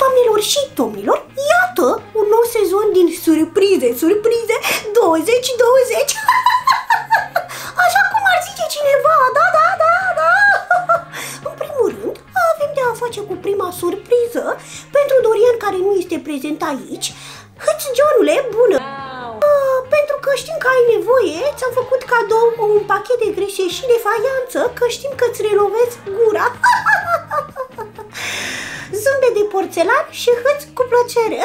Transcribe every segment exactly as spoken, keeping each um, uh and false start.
Doamnelor și domnilor, iată un nou sezon din surprize, surprize douăzeci douăzeci. Așa cum ar zice cineva, da, da, da, da. În primul rând, avem de a face cu prima surpriză pentru Dorian, care nu este prezent aici. Hâț, Johnule, bună! Uh, pentru că știm că ai nevoie, ți-am făcut cadou un pachet de greșe și de faianță, că știm că îți relovezi gura. Zâmbet de porțelan și hâț cu plăcere.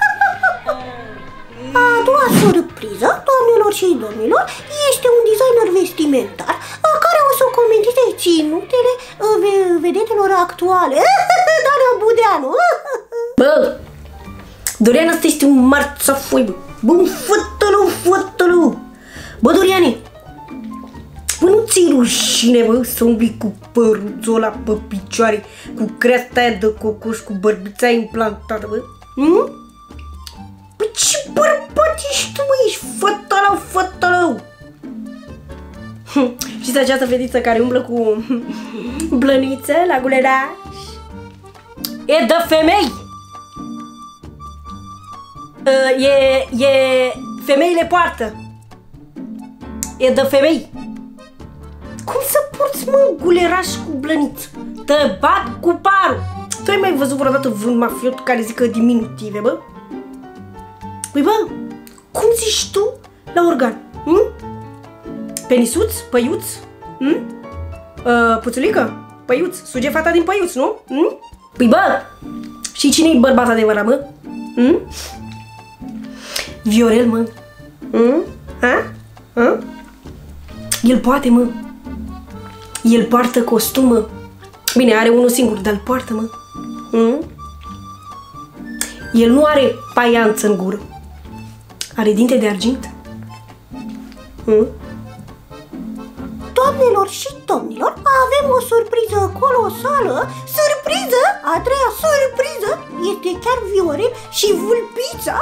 A doua surpriză, doamnelor și domnilor, este un designer vestimentar care o să comenteze ținutele vedetelor actuale. Dana Budeanu. Bă, Dorian, ăsta este un marțafoi, bă. Bă, un fătălău, fătălău. Bă, Doriane, bă, nu ți-i rușine, bă, să umbli cu păruțul ăla pe picioare, cu creasta aia de cocoș, cu bărbița implantată, bă? Hm? Păi ce bărbat ești tu, bă, ești fătălău, fătălău. Știți această fetiță care umblă cu blăniță la guleraș? E de femei! Uh, e, e, femeile poartă. E de femei. Cum să porți, mă, guleraș cu blăniță? Te bat cu parul. Tu ai mai văzut vreodată vreun mafiot care zică diminutive, bă? Păi, bă, cum zici tu la organ? Hm? Penisuț? Păiuț? Hm? Uh, puțulică? Păiuț? Suge fata din păiuț, nu? Hm? Păi, bă, și cine-i bărbat adevărat, mă? Hm? Viorel, mă. Mm? Ha? Ha? El poate, mă. El poartă costum, mă. Bine, are unul singur, dar îl poartă, mă. Mm? El nu are paianță în gură. Are dinte de argint. Mm? Doamnelor și domnilor, avem o surpriză colosală. Surpriză! A treia surpriză este chiar Viorel și Vulpița.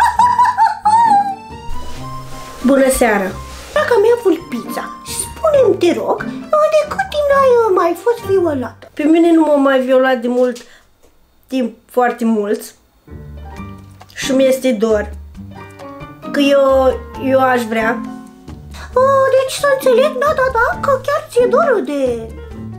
Bună seara! Draga mea Vulpița, spune-mi, te rog, de cât timp ai mai fost violată? Pe mine nu m-a mai violat de mult timp, foarte mult. Și mi este dor. Că eu, eu aș vrea. Deci să înțeleg, da, da, da, că chiar ți-e dor de...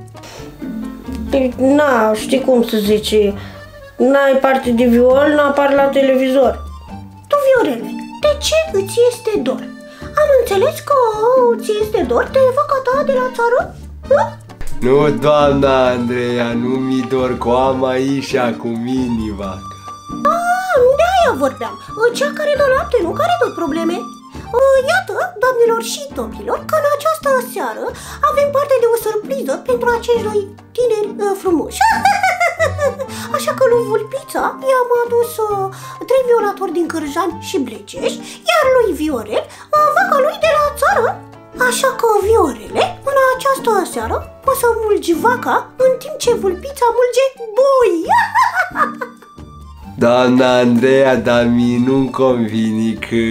Na, știi cum să zice, n-ai parte de viol, n-apar la televizor. Tu, Viorele, de ce îți este dor? Am înțeles că ți este dor de vaca ta de la țară? Hă? Nu, doamna Andreea, nu mi dor, că o am aici cu mini vacă. Ah, de aia vorbeam, cea care dă lapte, nu care tot probleme. Iată, doamnelor și domnilor, că în această seară avem parte de o surpriză pentru acești doi tineri uh, frumoși. Așa că lui Vulpița i-am adus uh, trei violatori din Cârjani și Bleceș, iar lui Viorel uh, vaca lui de la țară. Așa că, Viorele, în această seară poți să mulgi vaca în timp ce Vulpița mulge boi. Doamna Andreea, dar mie nu-mi convine că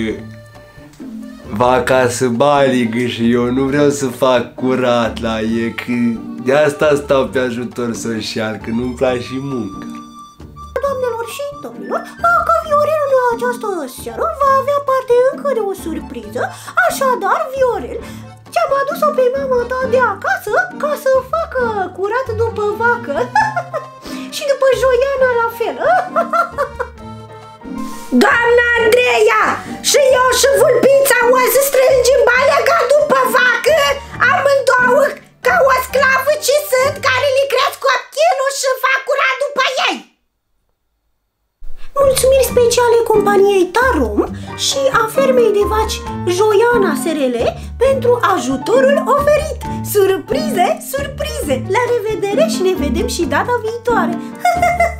vaca să baligă și eu nu vreau să fac curat la e, că de asta stau pe ajutor social, că nu-mi place munca. Doamnelor și domnilor, că Viorel în această seară va avea parte încă de o surpriză, așadar, Viorel, ți-am adus-o pe mama ta de acasă ca să facă curat după vacă și după Joiana la fel. Doamna Andreea, și eu și Vulpița o să strângem balea ca după vacă, amândouă ca o sclavă ce sunt, care lucrează copilul și fac curat după ei. Mulțumiri speciale companiei Tarom și a fermei de vaci Joiana S R L pentru ajutorul oferit. Surprize, surprize! La revedere și ne vedem și data viitoare!